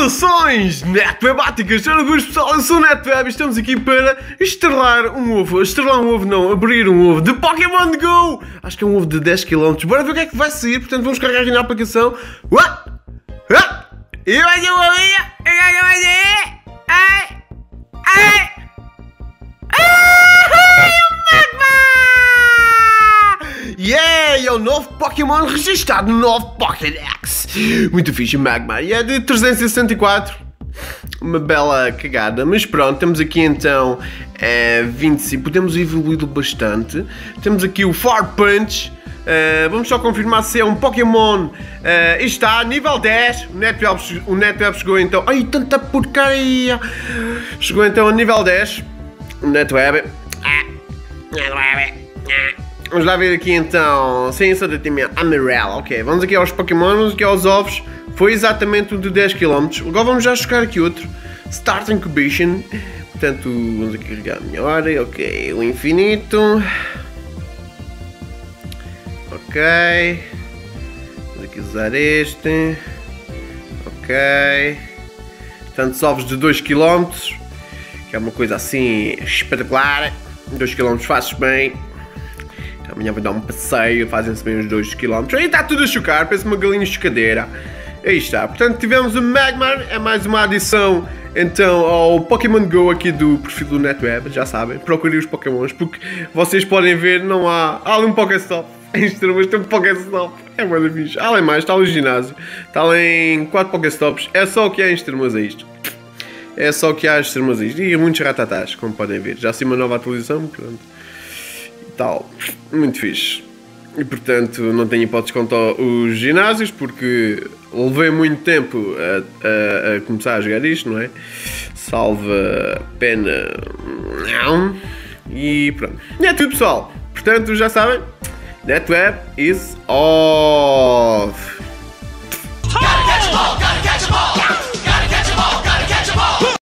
Saudações netwebáticas, boas pessoal, eu sou o Netweb e estamos aqui para estrelar um ovo, não, abrir um ovo de Pokémon GO! Acho que é um ovo de 10 km, bora ver o que é que vai sair, portanto vamos carregar aqui na aplicação. E vai ser um ovinho, o que é que vai sair? Yeah, é o novo Pokémon registado no novo Pokédex. Muito fixe, Magmar. E é de 364. Uma bela cagada. Mas pronto, temos aqui então 25. Podemos evoluí-lo bastante. Temos aqui o Far Punch. Vamos só confirmar se é um Pokémon. Está, nível 10. O Netweb chegou então. Ai, tanta porcaria! Chegou então a nível 10. O Netweb. Vamos lá ver aqui então, ciência de time amarelo, ok, vamos aqui aos Pokémon, vamos aqui aos ovos, foi exatamente um de 10 km, agora vamos já chocar aqui outro, Start Incubation, portanto, vamos aqui carregar a minha hora, ok, o infinito, ok, vamos aqui usar este, ok, tantos ovos de 2 km, que é uma coisa assim espetacular, 2 km fazes bem. Amanhã vou dar um passeio, fazem-se bem os 2 km. Aí está tudo a chocar, parece uma galinha chocadeira. Aí está, portanto tivemos o Magmar, é mais uma adição então ao Pokémon GO aqui do perfil do Netweb, já sabem, procurem os Pokémons, porque vocês podem ver, não há ali um Pokéstop, em Extremas tem um Pokéstop, é muito fixe. Além mais, está ali o ginásio, está ali em 4 Pokéstops, é só o que há em Extremas a isto. É só o que há em Extremas a isto, e muitos ratatás, como podem ver, já assim uma nova atualização, pronto. Tal, muito fixe. E portanto não tenho hipóteses quanto aos ginásios porque levei muito tempo a começar a jogar isto, não é? Salva pena. E pronto. E é tudo, pessoal. Portanto já sabem, Netweb is off.